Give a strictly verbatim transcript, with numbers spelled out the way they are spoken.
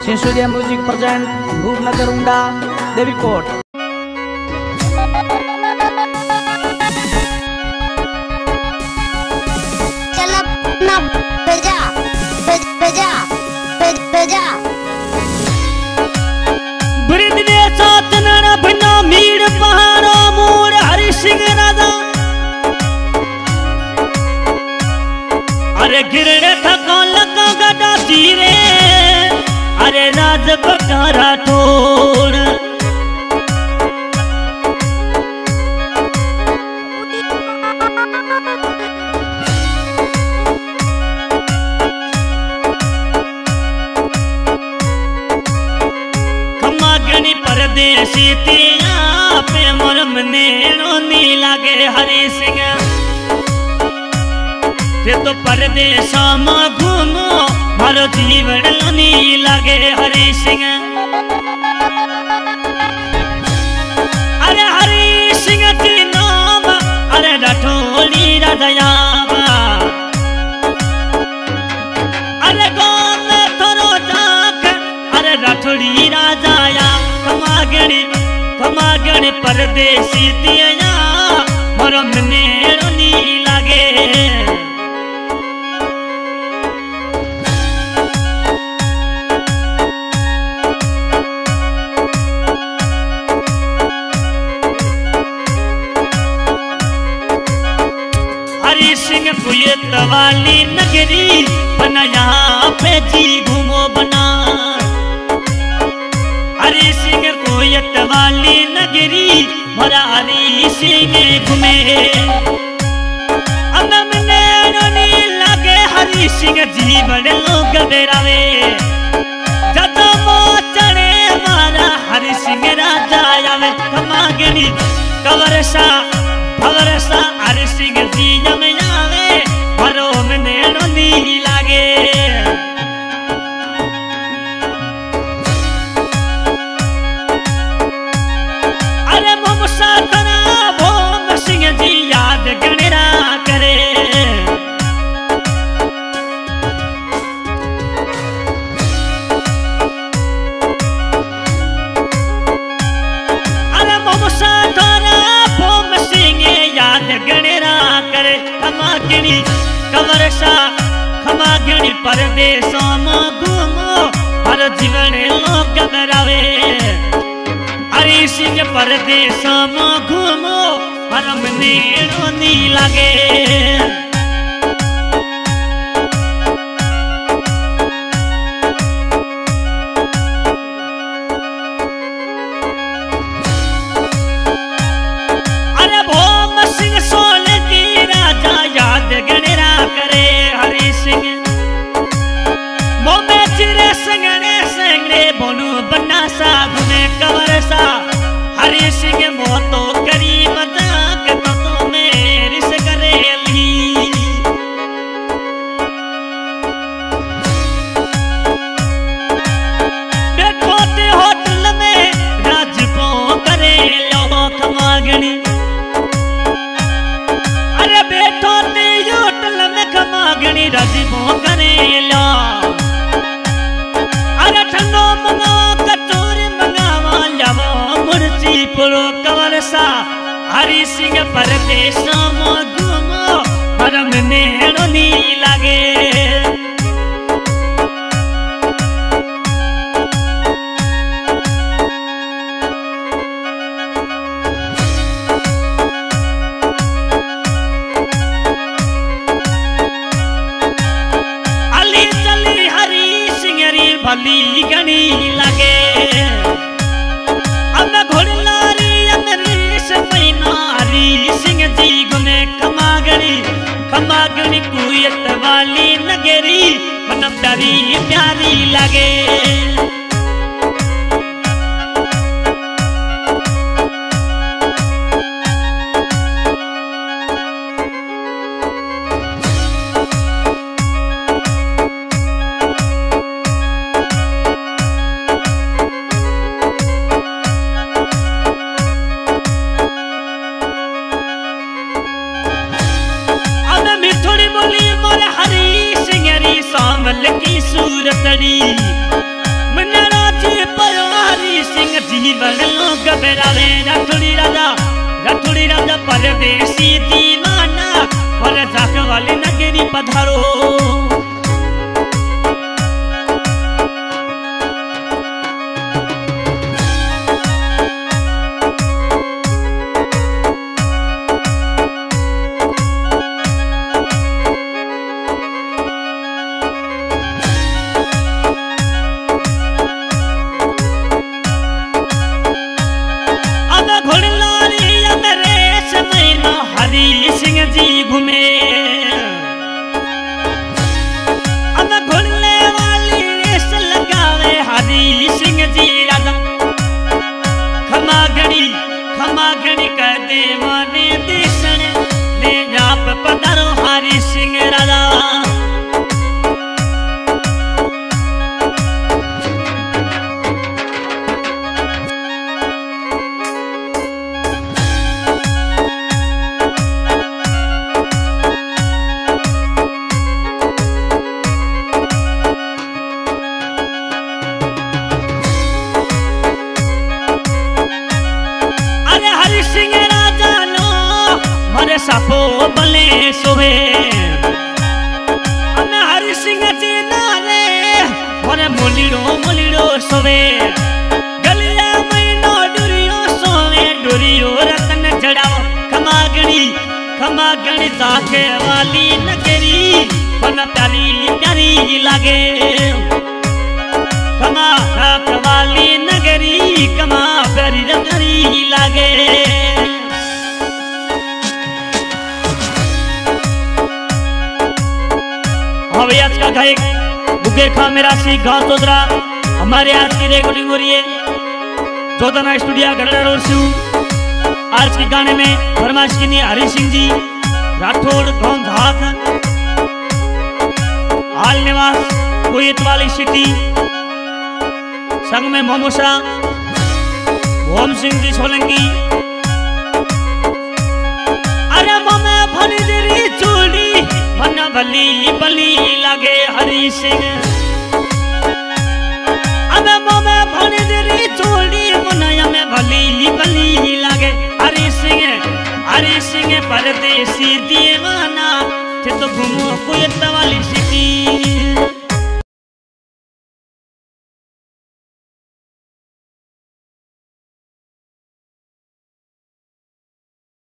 सिंसुलिया music present Rupnagar उंडा देवीकोट। चल अपना बजा बजा बजा ब्रिद ने साथ नर बना मीर पहाड़ो मोर हरि सिंह राजा अरे गिरने थका लगा गदा जीरे अरे राज बकारा ठोर खमागनी परदेसी तिया पे मोर मने रोनी लागे हरि सिंह ते तो परदेसा में घूमो मारो जीवन लोनी लागे हरि सिंह। अरे हरि सिंह जी नाम अरे रठोली राजायावा अरे गाँव में थोरो जाक अरे रठोली राजाया खमागणी खमागणी परदेसी तिया मोरो मने रोनी लागे। हरि सिंह पुलित वाली नगरी बनाया पे जी घूमो बना हरि सिंह पुलित वाली नगरी मोरा हरि सिंह घूमे अनम ने रोनी लागे हरि सिंह जीवन लोग बेरावे जब मोचने मारा हरि सिंह राजा आवे खमागनी कवरसा भवरसा हरि सिंह जी जम आवे मरो मने रोनी लागे। अरे मुमसा तना भोम सिंह जी याद गणरा करे अरे मुमसा तना भोम सिंह याद गणरा करे खमागणी कवरसा खमागणी परदेशों में घूमो हर जीवन लोग बरावे हरि सिंह परदेशों में घूमो हर मने रोनी लागे। अरे भोम सिंह सोलंकी राजा याद गणरा करे हरि सिंह मोमे चिरे संगने संगने बोलू बन्ना सा घूमे कवरसा हरि सिंह मोतो करी मजाक तो तो मेरी से करेली देखो ते होटल में राजपो करे लो खमागणी अरे बैठो ते होटल में खमागणी राजपो करे लो अरे ठंडो मंगा कचोरी मंगावा जावो मुर्ची पुरो कवरसा हरि सिंह परदेशा में घूमो हर मने रोनी लागे। अली चली हरि सिंह री भली गणी लागे अब घोड़लारी अमरीश पैना हरि सिंह जी गुने खमागणी खमागणी कुयत वाली नगरी मन प्यारी प्यारी लागे। हरि सिंह री सांवल की सूरतड़ी बेरावे राठौड़ी राजा राठौड़ी राजा परदेसी दीवाना और जाक वाले नगरी पधारो हरी सिंह जी घूमे अब घुड़ने वाली रेस लगावे हरी सिंह जी राजा खमा घड़ी खमा घड़ी कर देवाने देशन ले जाप पधारो हरी सिंह राजा सापो बले सोवे अने हरि सिंह जी नारे मोरे मोलिड़ो मोलिड़ो सोवे गलिया महीनो डुरियो सोवे डुरियो रतन जड़ाओ खमागणी खमागणी जाके वाली नगरी बन प्यारी प्यारी लागे कमा वाली नगरी कमा प्यारी नगरी लागे हवे आज का गायक बुगे खा मेरा सी गांव चौधरा हमारे आज की रिकॉर्डिंग हो रही है चौधरा स्टूडियो गढ़ा रोड से आज के गाने में फरमाइश की हरी सिंह जी राठौड़ गांव धाक हाल निवास कुवैत वाली सिटी संग में मोमोसा भोम सिंह जी सोलंकी अरे ममे भनी तेरी चूड़ी मन भली भली लागे हरी सिंह अबे मोमे भनी तेरी चूड़ी मन में भली भली लागे हरी सिंह हरी सिंह परदेसी दीवाना थे तो घूमो कुवैत वाली सिटी